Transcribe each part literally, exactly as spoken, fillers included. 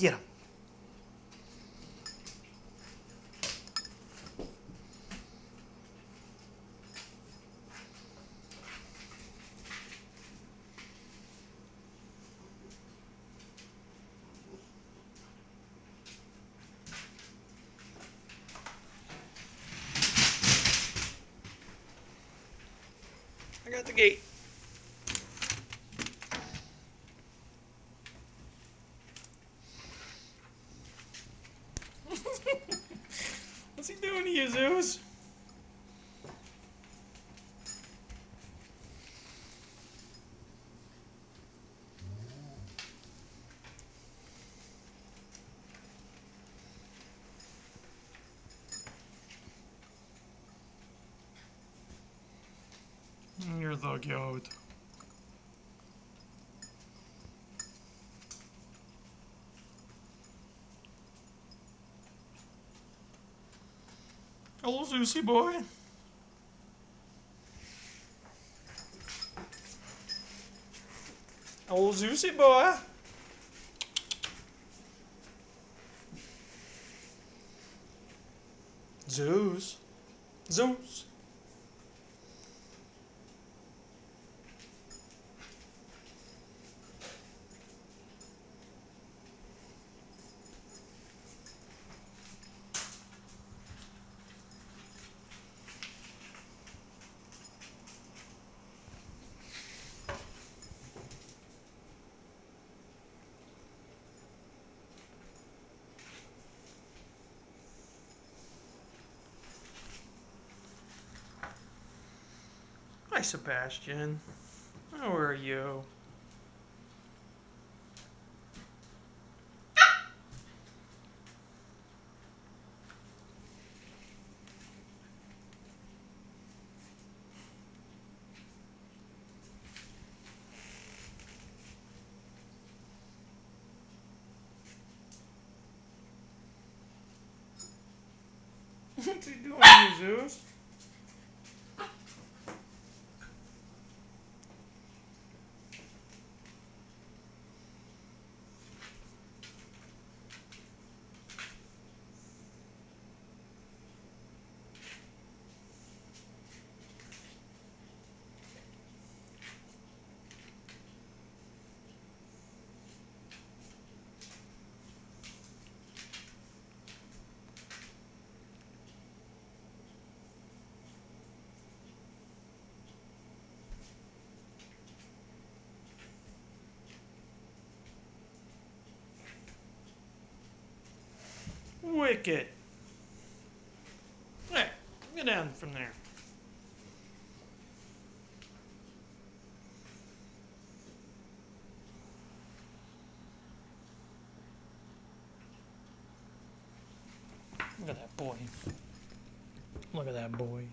Get him. I got the gate. What's he doing to you, Zues? You're so cute. Hello, Zuesy boy. Hello, Zuesy boy. Zues. Zues. Hi, Sebastian. How are you? What's he doing, Zues? Wicket. Hey, get down from there. Look at that boy. Look at that boy.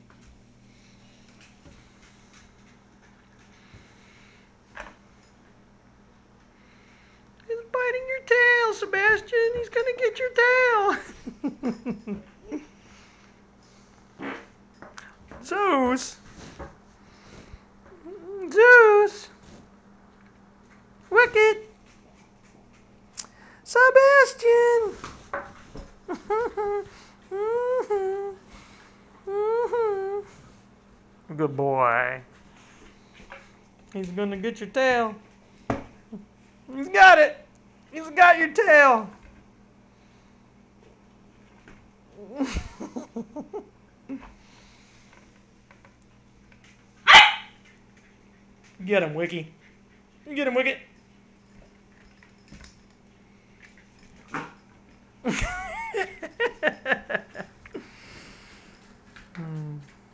He's biting your tail, Sebastian. He's gonna get your tail. Zues. Zues. Wicket. Sebastian. Good boy. He's gonna get your tail. He's got it. He's got your tail. Get him, Wiki. Get him, Wicket. hmm.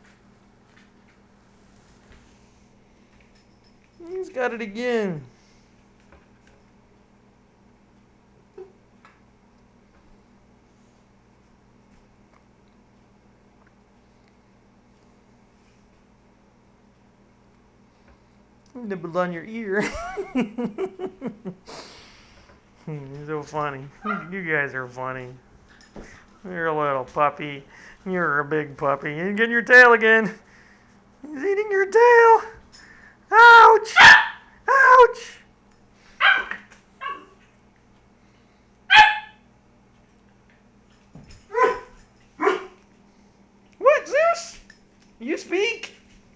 He's got it again. Nibbled on your ear. You're so funny. You guys are funny. You're a little puppy. You're a big puppy. You're getting your tail again. He's eating your tail. Ouch! Ouch! What, Zeus? You speak?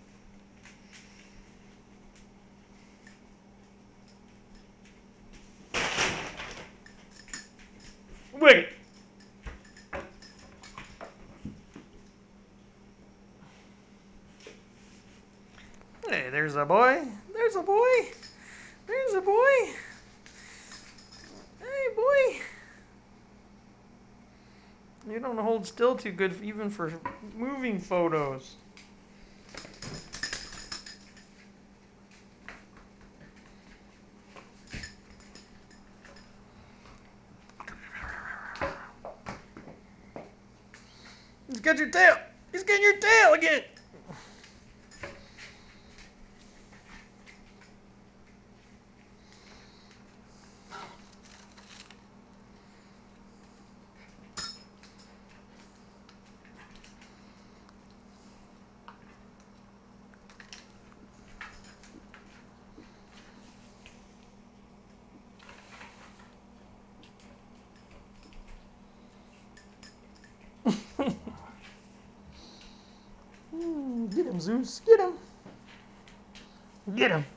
Wicket. Hey, there's a boy. There's a boy. There's a boy. Hey, boy. You don't hold still too good even for moving photos. He's got your tail. He's getting your tail again. Get him, Zeus. Get him. Get him.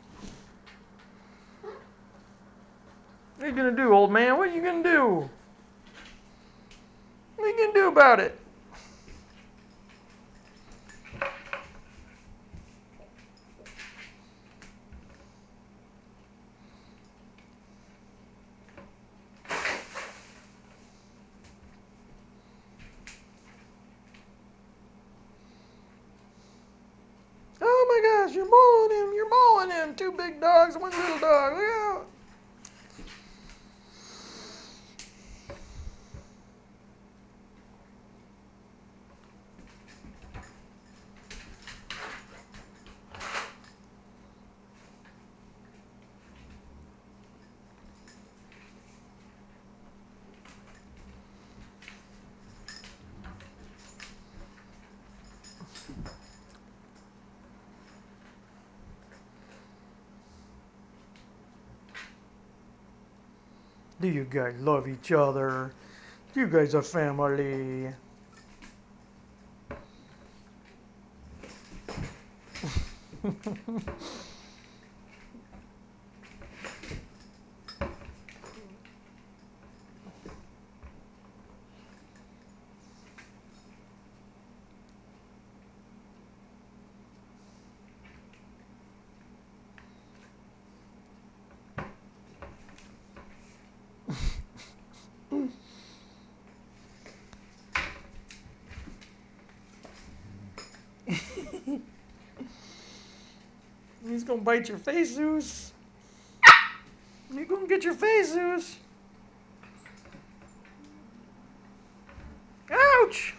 What are you gonna do, old man? What are you gonna do? What are you gonna do about it? Oh my gosh, you're mauling him. You're mauling him. Two big dogs, one little dog. Look out. Do you guys love each other? You guys are family. He's gonna bite your face, Zeus. You're gonna get your face, Zeus. Ouch!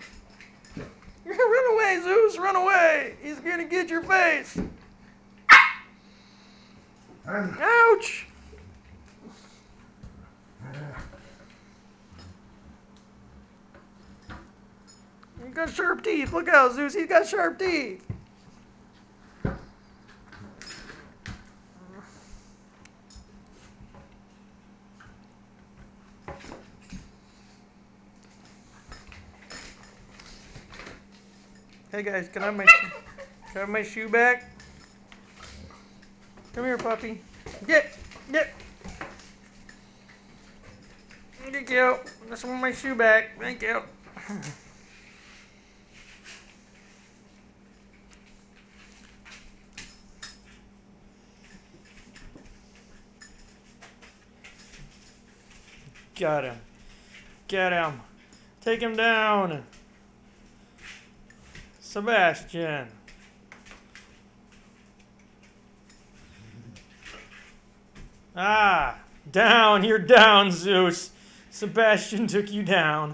Run away, Zeus, run away! He's gonna get your face! Ouch! He's got sharp teeth. Look out, Zeus, he's got sharp teeth. Hey guys, can I have my, can I have my shoe back? Come here, puppy. Get, get. Thank you. I just want my shoe back. Thank you. Got him. Get him. Take him down. Sebastian. Ah, down. You're down, Zeus. Sebastian took you down.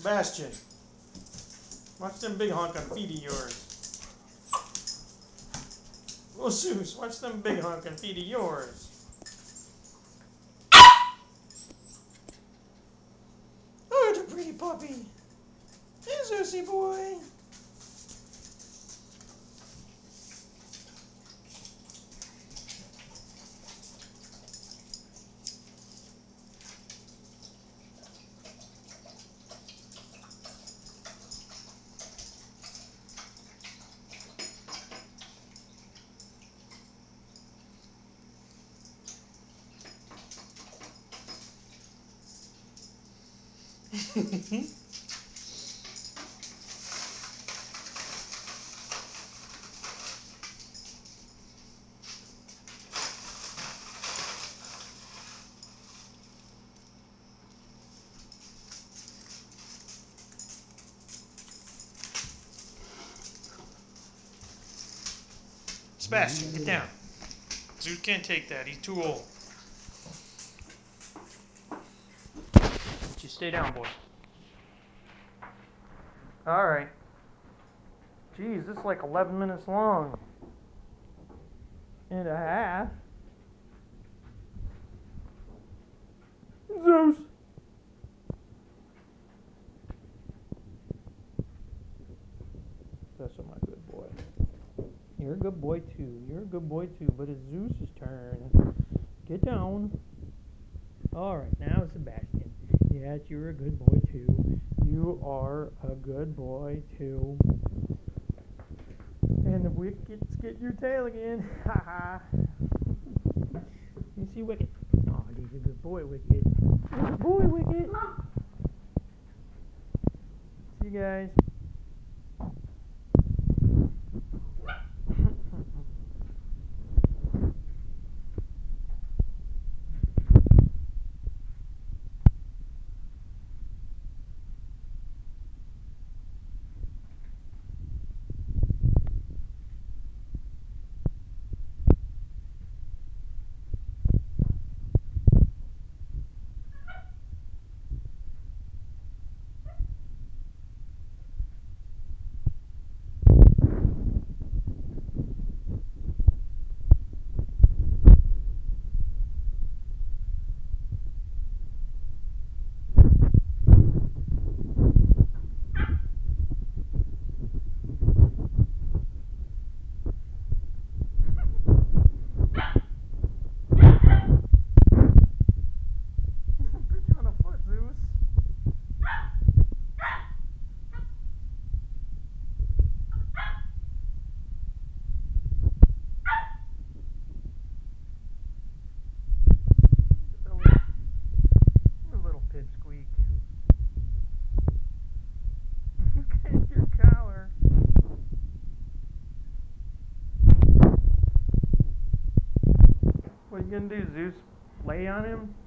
Sebastian, watch them big honking feet of yours. Oh, Zeus, watch them big honking feet of yours. Oh, it's a pretty puppy. Hey, Zeusy boy. Sebastian, get down. Zeus can't take that. He's too old. Just stay down, boy. All right. Jeez, this is like eleven minutes long. And a half. Zeus. That's my good boy. You're a good boy too. You're a good boy too. But it's Zeus's turn. Get down. All right, now Sebastian. Yes, you're a good boy too. You are a good boy too. And the Wickets get your tail again. Ha ha. You see Wicket? Oh, he's a good boy, Wicket. Good boy, Wicket. See you guys. What are you gonna do, Zeus? Lay on him?